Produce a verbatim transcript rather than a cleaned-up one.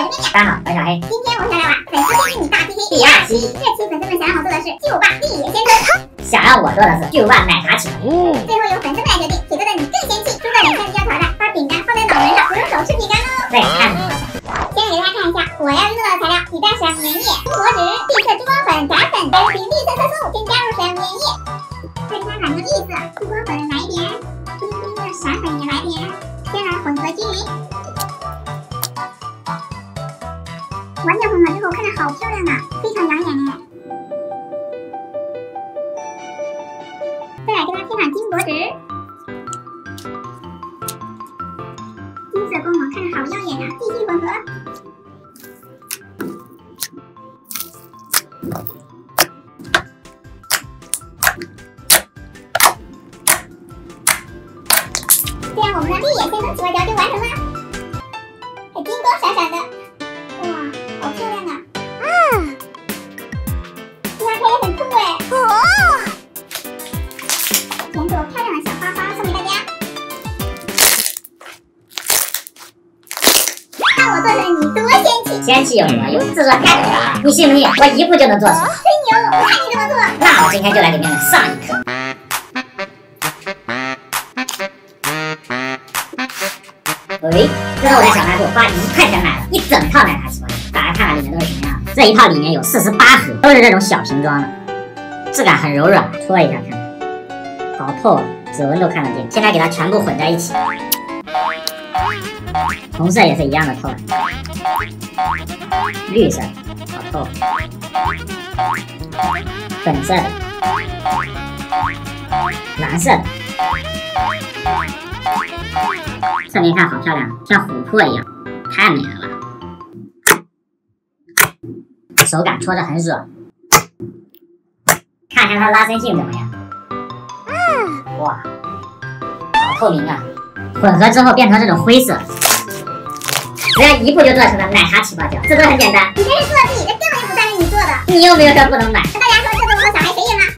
是面面。 大家好，我是小黑。 今天我们想来玩粉丝推荐你大 P K 第二期。这期粉丝们想让我做的是巨无霸地野先锋， 想让我做的是巨无霸奶茶起泡。 最后由粉丝们来决定，谁做的你更仙气。输的人参加挑战，把饼干放在脑门上，不用手吃饼干喽。 对，看着先给大家看一下我要用到的材料：几袋闪粘液、中国纸、绿色珠光粉、炸粉、还有比绿色色素，先加入闪粘液，再加两个绿色，珠光粉来一点，冰冰的闪粉也来点，先来混合均匀。完全混合之后，看着好漂亮啊，非常养眼呢。再来给它贴上金箔纸，金色光芒看着好耀眼啊！继续混合。这样我们的绿野先锋起泡胶就完成了，还金光闪闪的，哇，好漂亮啊！啊，这拉开也很酷哎！哦，甜朵漂亮的小花花送给大家。看我做的你多仙气！ 仙气有什么用？自作太容易了，你信不信？我一步就能做出来。 真牛！我看你这么做。 那我今天就来给妹妹上一课。喂，这是我在小卖部花一块钱买的一整套奶茶起泡胶，大家看看里面都是什么样。这一套里面有四十八盒，都是这种小瓶装的，质感很柔软，搓一下看看，好透啊，指纹都看得见。现在给它全部混在一起，红色也是一样的透，绿色好透，粉色的，蓝色的。侧面看好漂亮，像琥珀一样，太美了吧！手感搓着很爽，看看它拉伸性怎么样？哇，好透明啊！混合之后变成这种灰色，只要一步就做成了奶茶起泡胶，是不是很简单？ 你这是做自己的，根本就不算是你做的。 你又没有说不能买。 跟大家说，这次我和小黑谁赢了？